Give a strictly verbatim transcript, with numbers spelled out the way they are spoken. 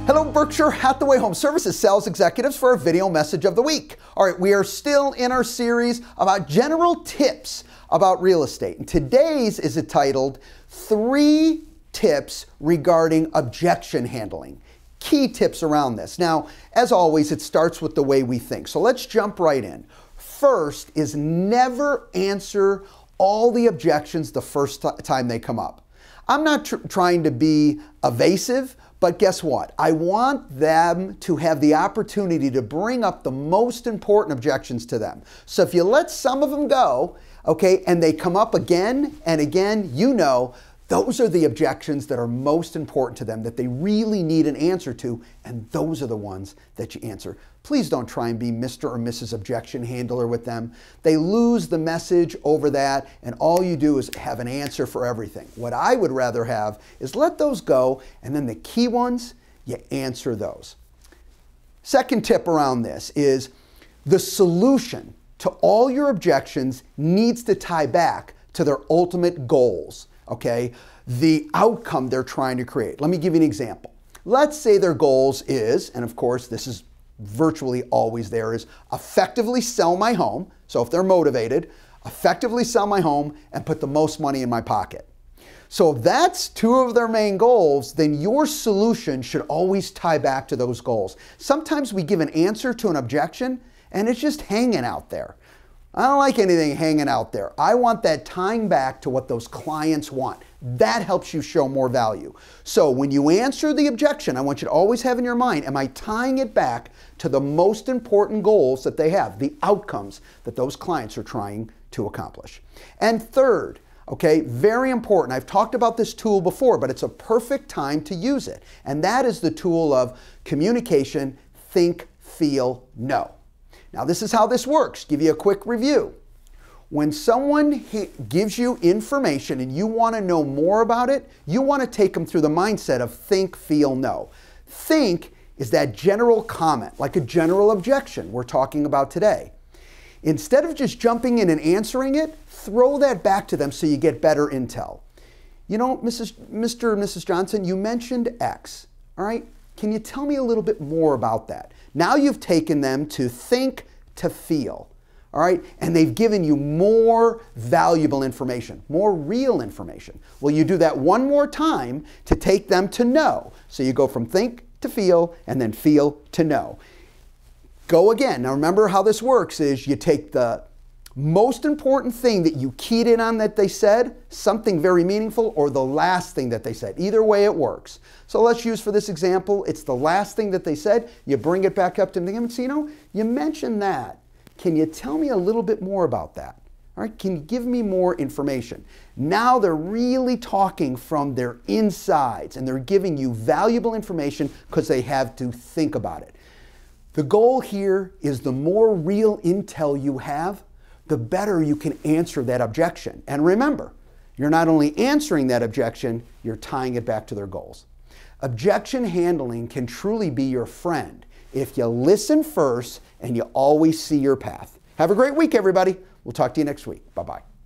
Hello, Berkshire Hathaway Home Services sales executives for a video message of the week. All right, we are still in our series about general tips about real estate. And today's is titled Three Tips Regarding Objection Handling. Key tips around this. Now, as always, it starts with the way we think. So let's jump right in. First is never answer all the objections the first time they come up. I'm not tr- trying to be evasive, but guess what? I want them to have the opportunity to bring up the most important objections to them. So if you let some of them go, okay, and they come up again and again, you know, those are the objections that are most important to them, that they really need an answer to, and those are the ones that you answer. Please don't try and be Mister or Missus Objection Handler with them. They lose the message over that, and all you do is have an answer for everything. What I would rather have is let those go, and then the key ones, you answer those. Second tip around this is the solution to all your objections needs to tie back to their ultimate goals. Okay, the outcome they're trying to create. Let me give you an example. Let's say their goals is, and of course this is virtually always there, is effectively sell my home. So if they're motivated, effectively sell my home and put the most money in my pocket. So if that's two of their main goals, then your solution should always tie back to those goals. Sometimes we give an answer to an objection and it's just hanging out there. I don't like anything hanging out there. I want that tying back to what those clients want. That helps you show more value. So when you answer the objection, I want you to always have in your mind, am I tying it back to the most important goals that they have, the outcomes that those clients are trying to accomplish? And third, okay, very important, I've talked about this tool before, but it's a perfect time to use it. And that is the tool of communication, think, feel, know. Now, this is how this works. Give you a quick review. When someone gives you information and you want to know more about it, you want to take them through the mindset of think, feel, know. Think is that general comment, like a general objection we're talking about today. Instead of just jumping in and answering it, throw that back to them so you get better intel. You know, Missus Mister and Missus Johnson, you mentioned X, all right? Can you tell me a little bit more about that? Now you've taken them to think to feel, all right? And they've given you more valuable information, more real information. Well, you do that one more time to take them to know. So you go from think to feel and then feel to know. Go again. Now remember how this works is you take the most important thing that you keyed in on that they said, something very meaningful, or the last thing that they said. Either way it works. So let's use for this example, it's the last thing that they said, you bring it back up to them and say, you know, you mentioned that. Can you tell me a little bit more about that? All right, can you give me more information? Now they're really talking from their insides and they're giving you valuable information because they have to think about it. The goal here is the more real intel you have, the better you can answer that objection. And remember, you're not only answering that objection, you're tying it back to their goals. Objection handling can truly be your friend if you listen first and you always see your path. Have a great week, everybody. We'll talk to you next week. Bye-bye.